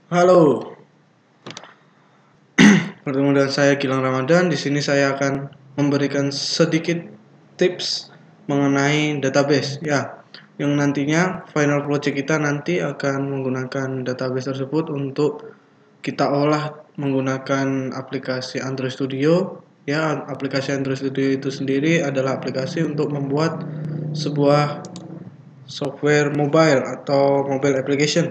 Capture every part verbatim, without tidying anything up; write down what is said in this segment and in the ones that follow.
Halo, bertemu dengan saya Gilang Ramadan. Di sini saya akan memberikan sedikit tips mengenai database, ya, yang nantinya final project kita nanti akan menggunakan database tersebut untuk kita olah menggunakan aplikasi Android Studio. Ya, aplikasi Android Studio itu sendiri adalah aplikasi untuk membuat sebuah software mobile atau mobile application.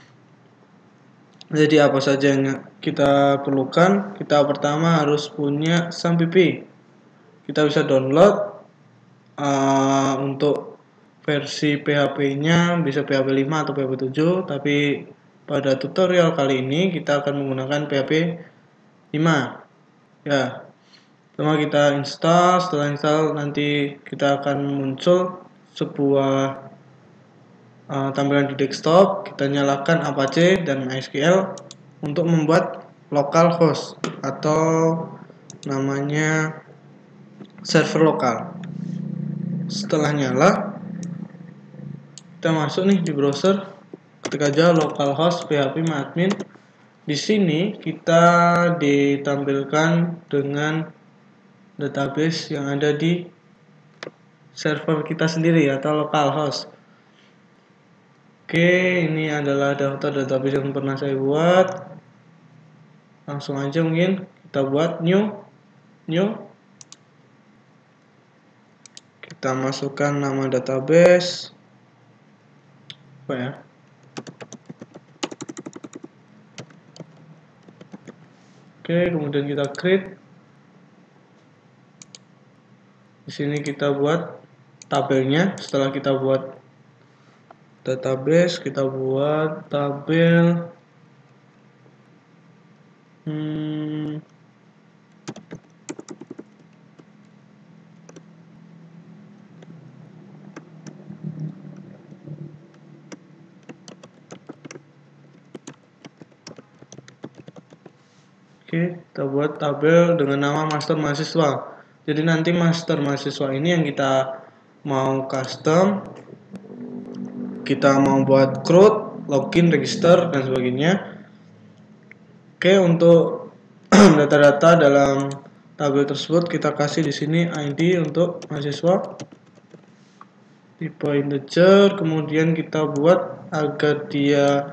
Jadi apa saja yang kita perlukan? Kita pertama harus punya SAMPP. Kita bisa download uh, untuk versi P H P-nya bisa P H P lima atau P H P tujuh, tapi pada tutorial kali ini kita akan menggunakan P H P lima. Ya, pertama kita install, setelah install nanti kita akan muncul sebuah uh, tampilan di desktop. Kita nyalakan Apache dan MySQL untuk membuat localhost atau namanya server lokal. Setelah nyala, kita masuk nih di browser, ketik aja localhost php-admin. Di sini kita ditampilkan dengan database yang ada di server kita sendiri atau localhost. Oke, ini adalah daftar database yang pernah saya buat. Langsung aja mungkin kita buat new new kita masukkan nama database apa ya, oke, kemudian kita create. Di sini kita buat tabelnya. Setelah kita buat database, kita buat tabel hmm, oke, kita buat tabel dengan nama master mahasiswa. Jadi nanti master mahasiswa ini yang kita mau custom, kita mau buat root, login, register, dan sebagainya. Oke, untuk data-data dalam tabel tersebut kita kasih di sini I D untuk mahasiswa, tipe integer, kemudian kita buat agar dia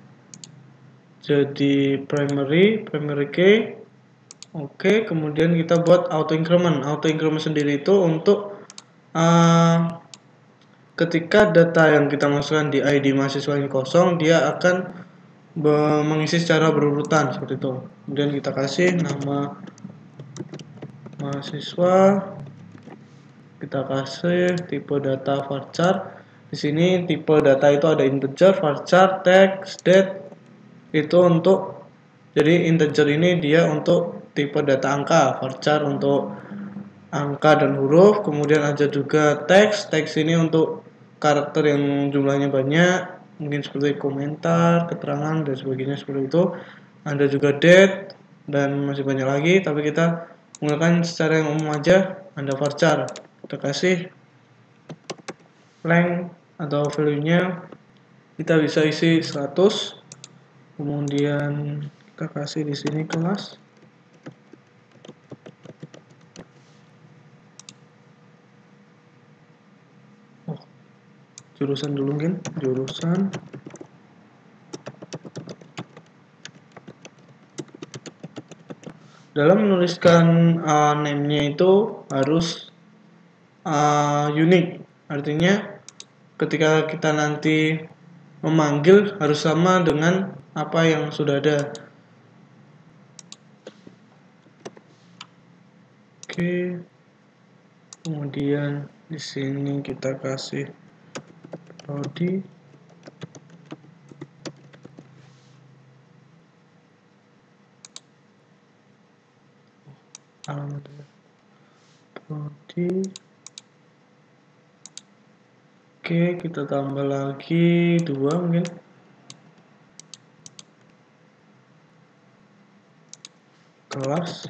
jadi primary, primary key. Oke, kemudian kita buat auto increment. Auto increment sendiri itu untuk uh, ketika data yang kita masukkan di I D mahasiswa ini kosong, dia akan mengisi secara berurutan seperti itu. Kemudian kita kasih nama mahasiswa, kita kasih tipe data varchar. Di sini tipe data itu ada integer, varchar, text, date. Itu untuk, jadi integer ini dia untuk tipe data angka, varchar untuk angka dan huruf, kemudian ada juga teks. Teks ini untuk karakter yang jumlahnya banyak, mungkin seperti komentar, keterangan, dan sebagainya seperti itu. Ada juga date dan masih banyak lagi, tapi kita menggunakan secara yang umum aja. Ada varchar, kita kasih length atau value-nya kita bisa isi seratus. Kemudian kita kasih di sini kelas. Oh, jurusan dulu mungkin, jurusan. Dalam menuliskan uh, name-nya itu harus uh, unik. Artinya ketika kita nanti memanggil harus sama dengan apa yang sudah ada. Oke. Kemudian di sini kita kasih prodi. Alamat prodi. Oke, kita tambah lagi dua mungkin. Kelas.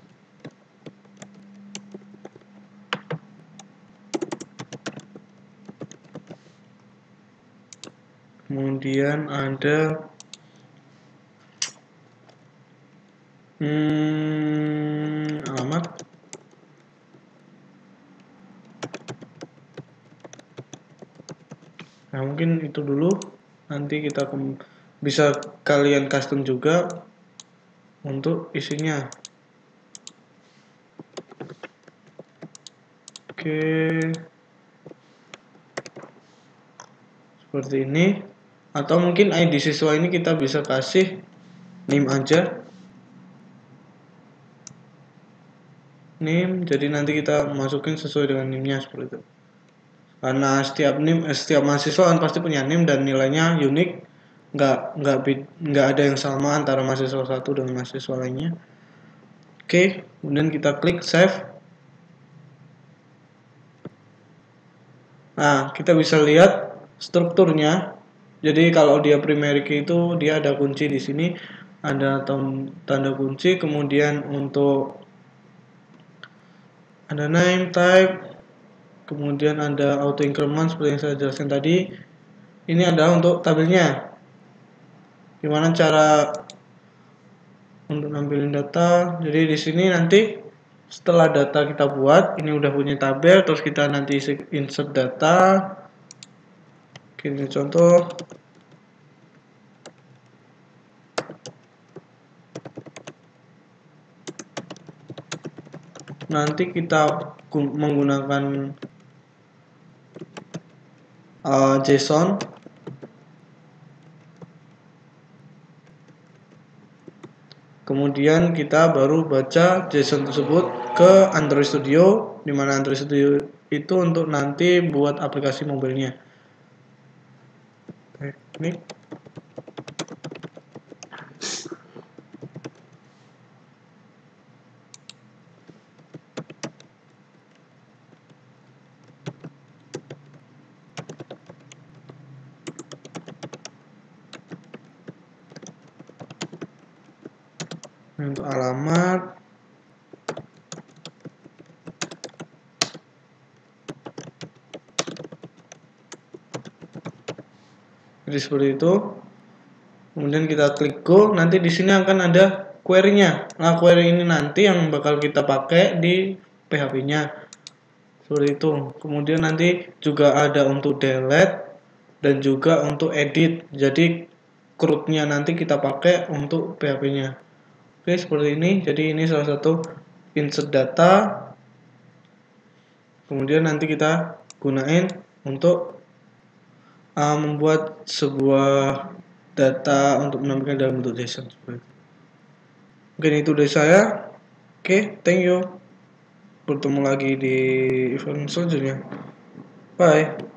Kemudian ada Hmm, alamat. Nah, mungkin itu dulu. Nanti kita bisa kalian custom juga untuk isinya. Oke. Seperti ini. Atau mungkin I D siswa ini kita bisa kasih name aja. Name, jadi nanti kita masukin sesuai dengan name-nya seperti itu. Karena setiap name, eh, setiap mahasiswa kan pasti punya name dan nilainya unik, nggak nggak nggak ada yang sama antara mahasiswa satu dengan mahasiswa lainnya. Oke, kemudian kita klik save. Nah, kita bisa lihat strukturnya. Jadi kalau dia primary key itu dia ada kunci di sini, ada tanda kunci, kemudian untuk ada name type, kemudian ada auto increment seperti yang saya jelaskan tadi. Ini adalah untuk tabelnya. Gimana cara untuk nampilin data? Jadi di sini nanti setelah data kita buat, ini udah punya tabel, terus kita nanti insert data. Ini contoh. Nanti kita menggunakan uh, JSON. Kemudian kita baru baca JSON tersebut ke Android Studio, di mana Android Studio itu untuk nanti buat aplikasi mobilnya. Teknik. Untuk alamat, jadi seperti itu. Kemudian kita klik go. Nanti di sini akan ada query-nya. Nah, query ini nanti yang bakal kita pakai di P H P-nya. Seperti itu. Kemudian nanti juga ada untuk delete dan juga untuk edit. Jadi CRUD-nya nanti kita pakai untuk P H P-nya. Oke, seperti ini. Jadi ini salah satu insert data. Kemudian nanti kita gunain untuk uh, membuat sebuah data untuk menampilkan dalam bentuk JSON. Mungkin itu dari saya. Oke, thank you. Bertemu lagi di event selanjutnya. Bye.